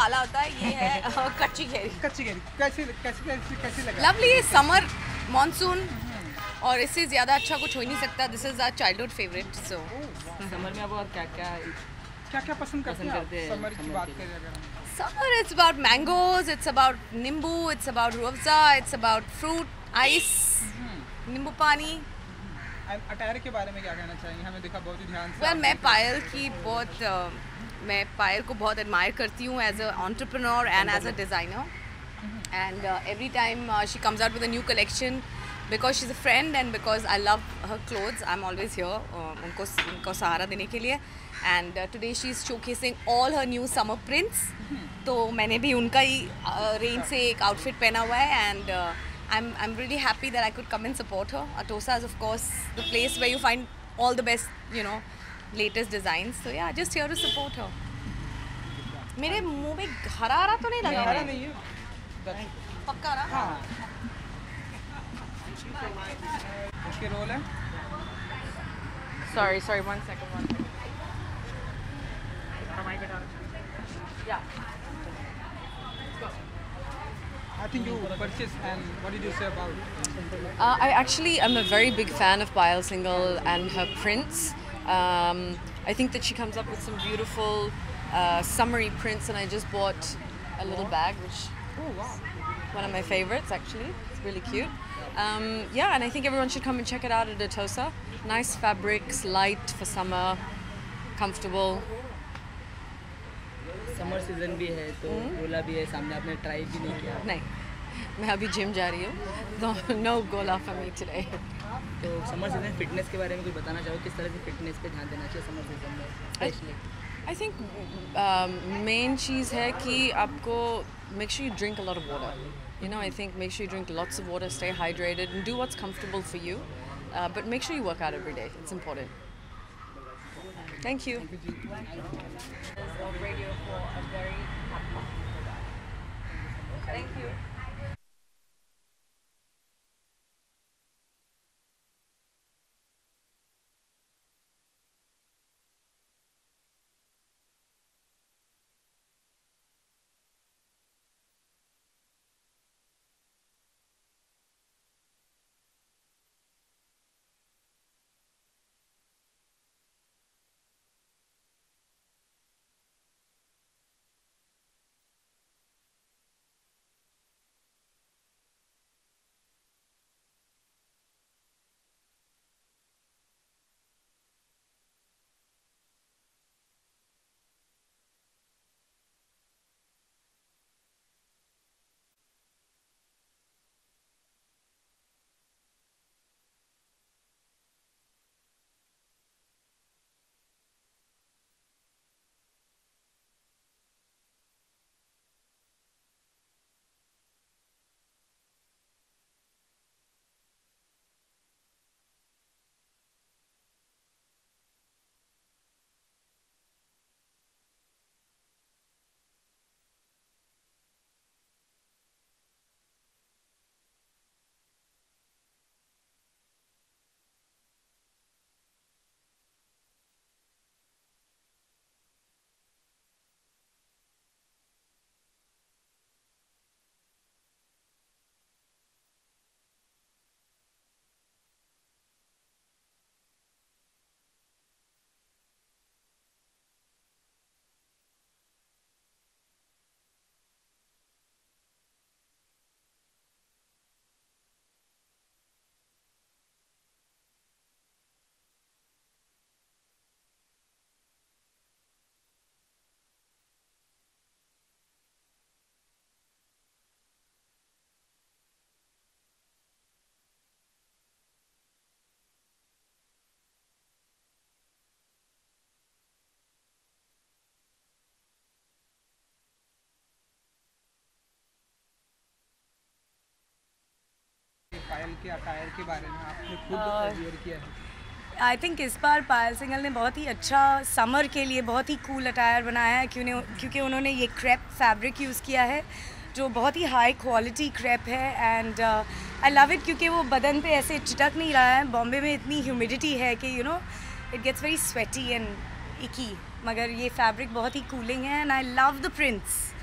काला होता है, ये है कच्ची कैरी। कच्ची कैरी कैसी लगा? लवली, समर, मानसून, और इससे ज़्यादा अच्छा कुछ हो ही नहीं सकता। This is our childhood favourite. So summer में आप और क्या क्या पसंद करते हैं? समर की बात करें अगर हम, summer, it's about mangoes, it's about nimbu, it's about ruafza, it's about fruit, ice, नींबू पानी। अटायर के बारे में क्या कहना चाहेंगे? हमें देखा बहुत ही ध्यान से। Well, मैं पायल को बहुत एडमायर करती हूँ as a entrepreneur and as a designer, and every time she comes out with a new collection, because she is a friend and because I love her clothes, I am always here उनको सहारा देने के लिए। And today she is showcasing all her new summer prints, तो मैंने भी उनका ही range से एक आउटफिट पहना हुआ है, and I'm really happy that I could come and support her. Atosa is of course the place where you find all the best, latest designs. So yeah, just here to support her. मेरे मुंह में हरा तो नहीं लगा? हरा नहीं है, पक्का ना? हाँ। उसके रोल है। Sorry, one second. Yeah. I think you purchased, and what did you say about it? I actually am a very big fan of Payal Singhal and her prints. I think that she comes up with some beautiful summery prints, and I just bought a little bag, which one of my favorites actually. It's really cute. Yeah, and I think everyone should come and check it out at Atosa. Nice fabrics, light for summer, comfortable. Summer season भी है तो गोला भी है सामने, आपने try भी नहीं किया? नहीं, मैं अभी जिम जा रही हूँ, no gola for me today. तो समर सीजन फिटनेस के बारे में कुछ बताना चाहो, किस तरह से फिटनेस पे ध्यान देना चाहिए समर सीजन में स्पेशली? I think main चीज़ है कि आपको make sure you drink a lot of water. I think make sure you drink lots of water, stay hydrated, and do what's comfortable for you. But make sure you work out every day. It's important. Thank you. Radio for a very happy. Thank you. पायल के attire के बारे में आपने खुद where किया है। I think इस बार पायल सिंघल ने बहुत ही अच्छा समर के लिए बहुत ही कूल अटायर बनाया है, क्योंकि उन्होंने ये क्रेप फैब्रिक यूज़ किया है जो बहुत ही हाई क्वालिटी क्रेप है, एंड आई लव इट क्योंकि वो बदन पे ऐसे चिटक नहीं रहा है। बॉम्बे में इतनी ह्यूमिडिटी है कि it gets very sweaty and icky, मगर ये फैब्रिक बहुत ही कूलिंग है, and I love the prints.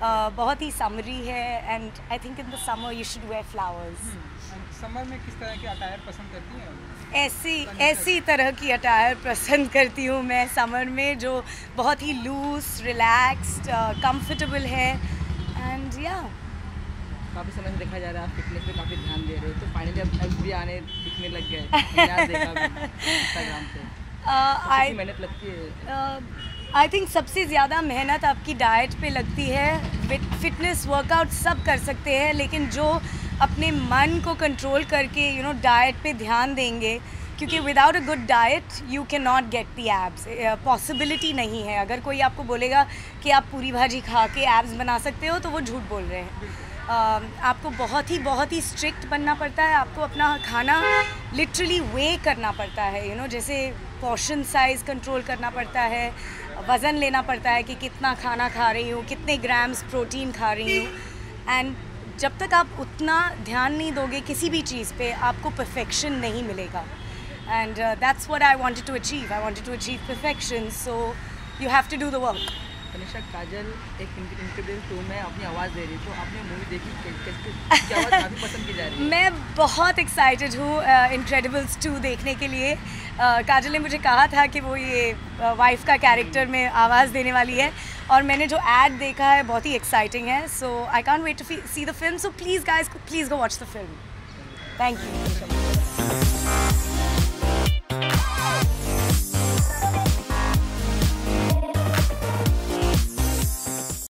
बहुत ही समरी है and I think in the summer you should wear flowers. Summer में किस तरह के अटायर पसंद करती हैं? ऐसी तरह की अटायर पसंद करती हूँ मैं समर में, जो बहुत ही लूज, रिलैक्स्ड, कंफर्टेबल है एंड या। काफ़ी समय से देखा जा रहा है आप फिटनेस पे काफ़ी ध्यान दे रहे हो, तो फाइनली अब एब्स भी आने दिखने लग गए, मैंने देखा इंस्टाग्राम पे। कितनी मेहनत लगती है? आई थिंक सबसे ज़्यादा मेहनत आपकी डाइट पे लगती है। फिटनेस वर्कआउट सब कर सकते हैं, लेकिन जो अपने मन को कंट्रोल करके डाइट पे ध्यान देंगे, क्योंकि without a good diet you can not get the abs, possibility नहीं है। अगर कोई आपको बोलेगा कि आप पूरी भाजी खा के एब्स बना सकते हो तो वो झूठ बोल रहे हैं। आपको बहुत ही स्ट्रिक्ट बनना पड़ता है, आपको अपना खाना लिटरली वे करना पड़ता है, जैसे पोर्शन साइज़ कंट्रोल करना पड़ता है, वज़न लेना पड़ता है कि कितना खाना खा रही हूँ, कितने ग्राम्स प्रोटीन खा रही हूँ। एंड जब तक आप उतना ध्यान नहीं दोगे किसी भी चीज़ पे, आपको परफेक्शन नहीं मिलेगा। And that's what I wanted to achieve. I wanted to achieve perfection, so you have to do the work. Tanisha, Kajol एक इंक्रेडिबल 2 में अपनी आवाज़ दे रही, तो आपने मूवी देखी, की आवाज़ काफ़ी पसंद की जा रही है। मैं बहुत एक्साइटेड हूँ इनक्रेडिबल्स 2 देखने के लिए। काजल ने मुझे कहा था कि वो ये वाइफ का कैरेक्टर में आवाज़ देने वाली है, और मैंने जो एड देखा है बहुत ही एक्साइटिंग है। So I can't wait to see the film, so please guys, please go watch the film. Thank you.